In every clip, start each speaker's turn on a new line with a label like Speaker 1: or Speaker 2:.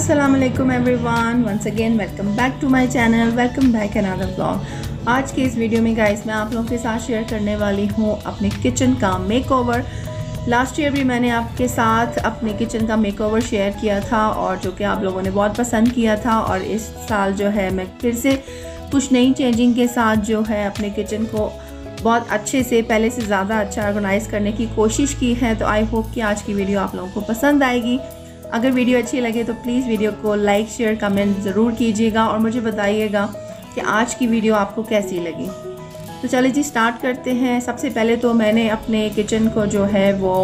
Speaker 1: अस्सलामुअलैकुम everyone, once again welcome back to my channel, welcome back another vlog. आज के इस वीडियो में गाइस मैं आप लोगों के साथ शेयर करने वाली हूँ अपने किचन का मेकओवर। लास्ट ईयर भी मैंने आपके साथ अपने किचन का मेकओवर शेयर किया था और जो कि आप लोगों ने बहुत पसंद किया था। और इस साल जो है मैं फिर से कुछ नई चेंजिंग के साथ जो है अपने किचन को बहुत अच्छे से, पहले से ज़्यादा अच्छा ऑर्गेनाइज़ करने की कोशिश की है। तो आई होप कि आज की वीडियो आप लोगों को पसंद आएगी। अगर वीडियो अच्छी लगे तो प्लीज़ वीडियो को लाइक शेयर कमेंट ज़रूर कीजिएगा और मुझे बताइएगा कि आज की वीडियो आपको कैसी लगी। तो चलिए जी स्टार्ट करते हैं। सबसे पहले तो मैंने अपने किचन को जो है वो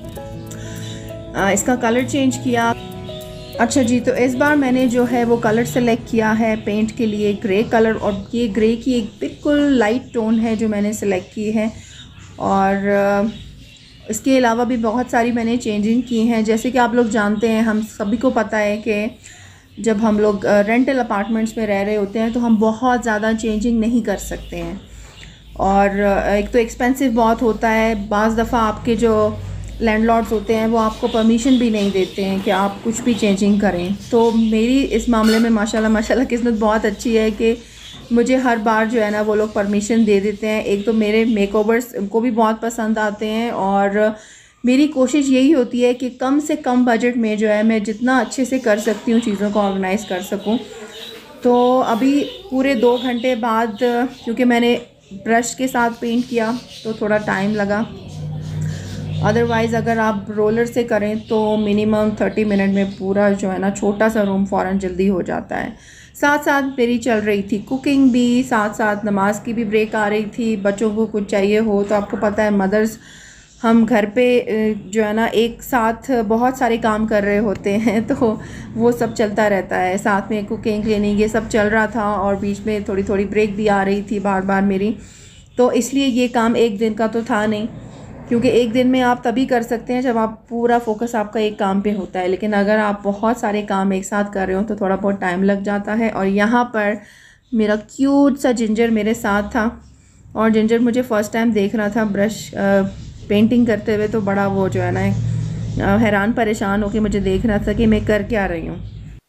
Speaker 1: इसका कलर चेंज किया। अच्छा जी, तो इस बार मैंने जो है वो कलर सेलेक्ट किया है पेंट के लिए ग्रे कलर, और ये ग्रे की एक बिल्कुल लाइट टोन है जो मैंने सेलेक्ट की है। और इसके अलावा भी बहुत सारी मैंने चेंजिंग की हैं। जैसे कि आप लोग जानते हैं, हम सभी को पता है कि जब हम लोग रेंटल अपार्टमेंट्स में रह रहे होते हैं तो हम बहुत ज़्यादा चेंजिंग नहीं कर सकते हैं। और एक तो एक्सपेंसिव बहुत होता है, बाज़ दफ़ा आपके जो लैंडलॉर्ड्स होते हैं वो आपको परमिशन भी नहीं देते हैं कि आप कुछ भी चेंजिंग करें। तो मेरी इस मामले में माशाल्लाह किस्मत बहुत अच्छी है कि मुझे हर बार जो है ना वो लोग परमिशन दे देते हैं। एक तो मेरे मेकओवर्स उनको भी बहुत पसंद आते हैं और मेरी कोशिश यही होती है कि कम से कम बजट में जो है मैं जितना अच्छे से कर सकती हूँ चीज़ों को ऑर्गेनाइज़ कर सकूँ। तो अभी पूरे 2 घंटे बाद, क्योंकि मैंने ब्रश के साथ पेंट किया तो थोड़ा टाइम लगा, अदरवाइज़ अगर आप रोलर से करें तो मिनिमम 30 मिनट में पूरा जो है ना छोटा सा रूम फ़ौरन जल्दी हो जाता है। साथ साथ मेरी चल रही थी कुकिंग भी, साथ साथ नमाज की भी ब्रेक आ रही थी। बच्चों को कुछ चाहिए हो तो आपको पता है मदर्स हम घर पे जो है ना एक साथ बहुत सारे काम कर रहे होते हैं, तो वो सब चलता रहता है। साथ में कुकिंग क्लीनिंग ये सब चल रहा था और बीच में थोड़ी थोड़ी ब्रेक भी आ रही थी बार बार मेरी। तो इसलिए ये काम एक दिन का तो था नहीं, क्योंकि एक दिन में आप तभी कर सकते हैं जब आप पूरा फोकस आपका एक काम पे होता है। लेकिन अगर आप बहुत सारे काम एक साथ कर रहे हो तो थोड़ा बहुत टाइम लग जाता है। और यहाँ पर मेरा क्यूट सा जिंजर मेरे साथ था और जिंजर मुझे फ़र्स्ट टाइम देख रहा था ब्रश पेंटिंग करते हुए। तो बड़ा वो जो है ना हैरान परेशान होकर मुझे देख रहा था कि मैं कर क्या रही हूँ।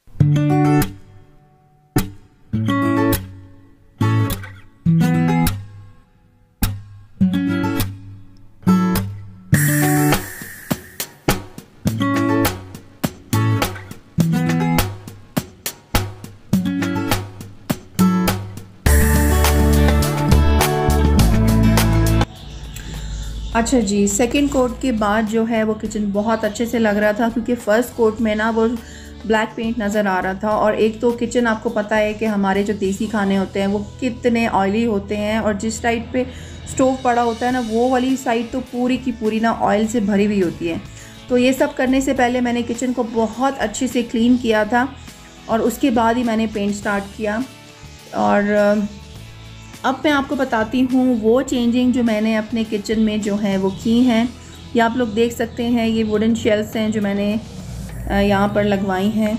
Speaker 1: अच्छा जी, सेकंड कोट के बाद जो है वो किचन बहुत अच्छे से लग रहा था, क्योंकि फ़र्स्ट कोट में ना वो ब्लैक पेंट नज़र आ रहा था। और एक तो किचन आपको पता है कि हमारे जो देसी खाने होते हैं वो कितने ऑयली होते हैं, और जिस साइड पे स्टोव पड़ा होता है ना वो वाली साइड तो पूरी की पूरी ना ऑयल से भरी हुई होती है। तो ये सब करने से पहले मैंने किचन को बहुत अच्छे से क्लीन किया था और उसके बाद ही मैंने पेंट स्टार्ट किया। और अब मैं आपको बताती हूँ वो चेंजिंग जो मैंने अपने किचन में जो है वो की हैं। ये आप लोग देख सकते हैं, ये वुडन शेल्फ्स हैं जो मैंने यहाँ पर लगवाई हैं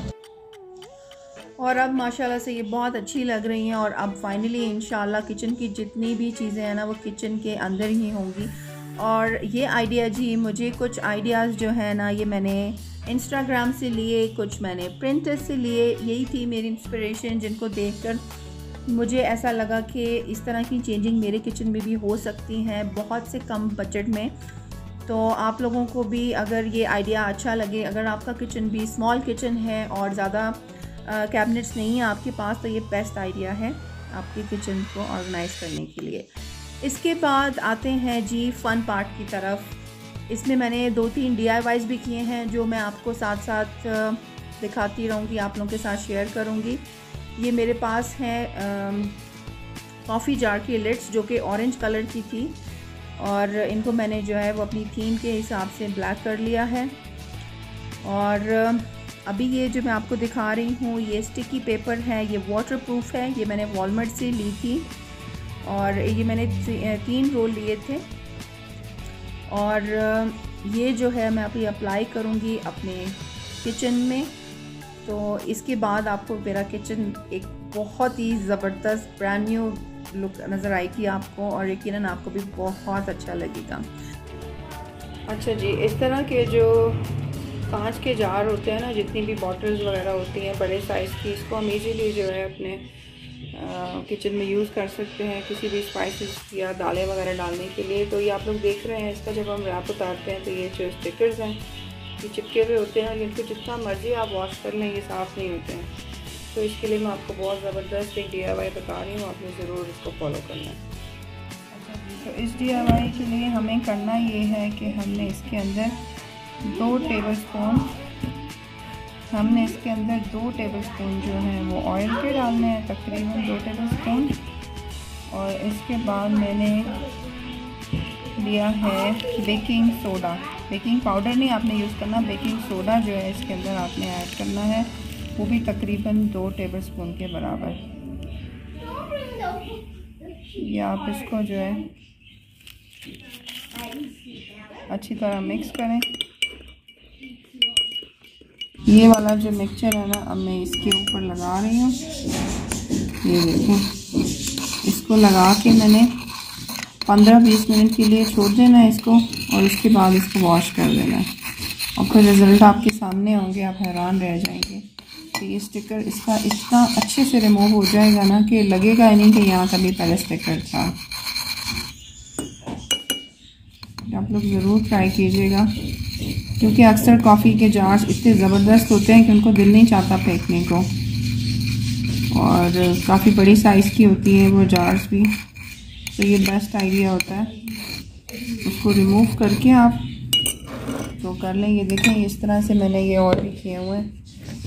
Speaker 1: और अब माशाल्लाह से ये बहुत अच्छी लग रही हैं। और अब फाइनली इंशाल्लाह किचन की जितनी भी चीज़ें हैं ना वो किचन के अंदर ही होंगी। और ये आइडिया जी, मुझे कुछ आइडियाज़ जो है ना ये मैंने इंस्टाग्राम से लिए, कुछ मैंने प्रिंटर्स से लिए। यही थी मेरी इंस्पिरेशन, जिनको देखकर मुझे ऐसा लगा कि इस तरह की चेंजिंग मेरे किचन में भी हो सकती हैं बहुत से कम बजट में। तो आप लोगों को भी अगर ये आइडिया अच्छा लगे, अगर आपका किचन भी स्मॉल किचन है और ज़्यादा कैबिनेट्स नहीं है आपके पास, तो ये बेस्ट आइडिया है आपके किचन को ऑर्गेनाइज़ करने के लिए। इसके बाद आते हैं जी फ़न पार्ट की तरफ। इसमें मैंने 2-3 DIYs भी किए हैं जो मैं आपको साथ साथ दिखाती रहूँगी, आप लोगों के साथ शेयर करूँगी। ये मेरे पास है कॉफ़ी जार की लिड्स जो कि ऑरेंज कलर की थी, और इनको मैंने जो है वो अपनी थीम के हिसाब से ब्लैक कर लिया है। और अभी ये जो मैं आपको दिखा रही हूँ ये स्टिकी पेपर है, ये वाटरप्रूफ है, ये मैंने वॉलमार्ट से ली थी और ये मैंने 3 रोल लिए थे। और ये जो है मैं अभी अप्लाई करूँगी अपने किचन में। तो इसके बाद आपको मेरा किचन एक बहुत ही ज़बरदस्त ब्रांड न्यू लुक नज़र आएगी आपको, और यकीनन आपको भी बहुत अच्छा लगेगा। अच्छा जी, इस तरह के जो कांच के जार होते हैं ना, जितनी भी बॉटल्स वगैरह होती हैं बड़े साइज़ की, इसको हम इजीली जो है अपने किचन में यूज़ कर सकते हैं किसी भी स्पाइसेस या दालें वगैरह डालने के लिए। तो ये आप लोग देख रहे हैं, इसका जब हम रैप उतारते हैं तो ये जो स्टिकर्स हैं ये चिपके हुए होते हैं, इनको जितना मर्जी आप वॉश कर लें ये साफ़ नहीं होते हैं। तो इसके लिए मैं आपको बहुत ज़बरदस्त एक DIY बता रही हूँ, आपने ज़रूर इसको फॉलो करना है। तो इस DIY के लिए हमें करना ये है कि हमने इसके अंदर 2 टेबलस्पून जो है वो ऑयल के डालने हैं, तकरीबन 2 टेबलस्पून। और इसके बाद मैंने लिया है बेकिंग सोडा, बेकिंग पाउडर नहीं आपने यूज़ करना, बेकिंग सोडा जो है इसके अंदर आपने ऐड करना है, वो भी तकरीबन 2 टेबलस्पून के बराबर। ये आप इसको जो है अच्छी तरह मिक्स करें। ये वाला जो मिक्सचर है ना, अब मैं इसके ऊपर लगा रही हूँ। ये देखें, इसको लगा के मैंने 15-20 मिनट के लिए छोड़ देना है इसको, और उसके बाद इसको वॉश कर देना है। और फिर रिज़ल्ट आपके सामने होंगे, आप हैरान रह जाएंगे। तो ये स्टिकर इसका इतना अच्छे से रिमूव हो जाएगा ना कि लगेगा ही नहीं कि यहाँ कभी पहले स्टिकर था। आप लोग ज़रूर ट्राई कीजिएगा, क्योंकि अक्सर कॉफ़ी के जार्स इतने ज़बरदस्त होते हैं कि उनको दिल नहीं चाहता फेंकने को, और काफ़ी बड़ी साइज़ की होती है वो जार्स भी। तो ये बेस्ट आइडिया होता है, उसको रिमूव करके आप तो कर लें। ये देखें, इस तरह से मैंने ये और भी किए हुए हैं,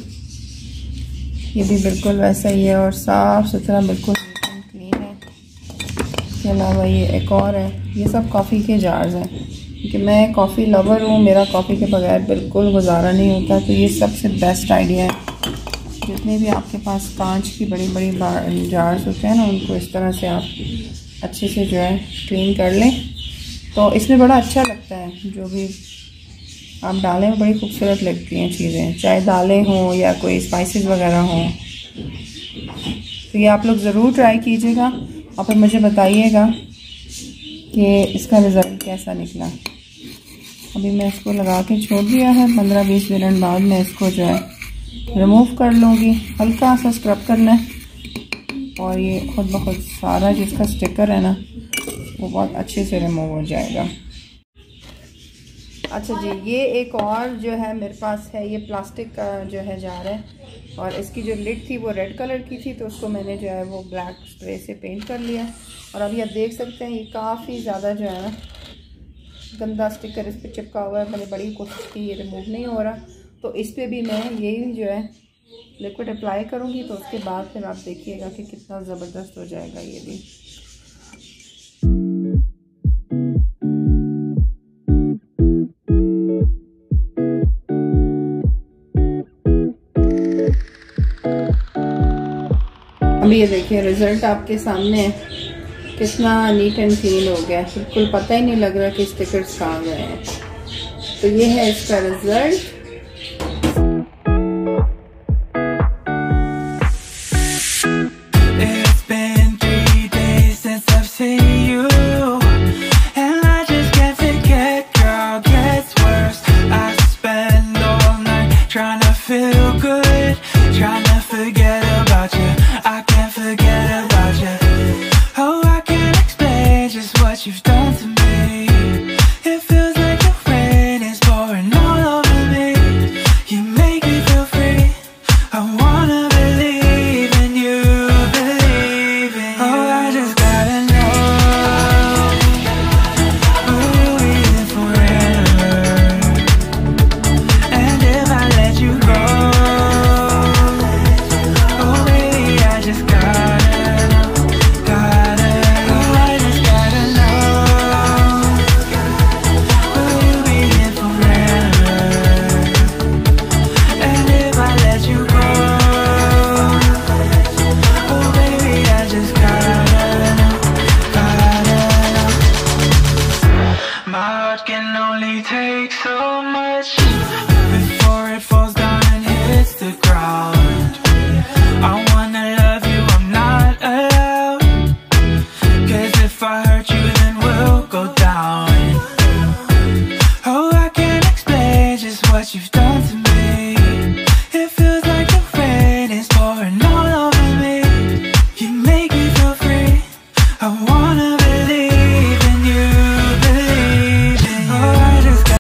Speaker 1: ये भी बिल्कुल वैसा ही है और साफ़ सुथरा बिल्कुल क्लीन है। इसके अलावा ये एक और है, ये सब कॉफ़ी के जार्स हैं, क्योंकि मैं कॉफ़ी लवर हूँ, मेरा कॉफ़ी के बगैर बिल्कुल गुजारा नहीं होता। तो ये सबसे बेस्ट आइडिया है, जितने भी आपके पास कांच की बड़ी बड़ी जार्स होते हैं ना, उनको इस तरह से आप अच्छे से जो है क्लीन कर लें। तो इसमें बड़ा अच्छा लगता है, जो भी आप डालें बड़ी खूबसूरत लगती हैं चीज़ें, चाहे दालें हों या कोई स्पाइसेस वगैरह हों। तो ये आप लोग ज़रूर ट्राई कीजिएगा और फिर मुझे बताइएगा कि इसका रिज़ल्ट कैसा निकला। अभी मैं इसको लगा के छोड़ दिया है, 15-20 मिनट बाद मैं इसको जो है रिमूव कर लूँगी। हल्का सा स्क्रब करना है और ये खुद ब खुद सारा जिसका स्टिकर है ना वो बहुत अच्छे से रिमूव हो जाएगा। अच्छा जी, ये एक और जो है मेरे पास है, ये प्लास्टिक का जो है जार है, और इसकी जो लिड थी वो रेड कलर की थी, तो उसको मैंने जो है वो ब्लैक स्प्रे से पेंट कर लिया। और अभी आप देख सकते हैं ये काफ़ी ज़्यादा जो है ना गंदा स्टिकर इस पर चिपका हुआ है। मैंने बड़ी कोशिश की, ये रिमूव नहीं हो रहा। तो इस पर भी मैं यही जो है लिक्विड अप्लाई करूँगी, तो उसके बाद फिर आप देखिएगा कि कितना ज़बरदस्त हो जाएगा ये भी। अभी ये देखिए रिज़ल्ट आपके सामने है, कितना नीट एंड क्लीन हो गया, बिल्कुल पता ही नहीं लग रहा कि स्टिकर्स कहाँ गए हैं। तो ये है इसका result.
Speaker 2: You've done to me. It feels